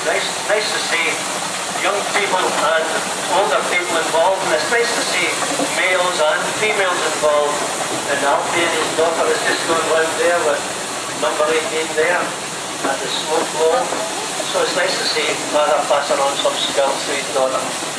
Nice to see young people and older people involved, and it's nice to see males and females involved. And Alfie and his daughter has just gone round there with number 18 there at the smoke glow. So it's nice to see father passing on some skills to his daughter.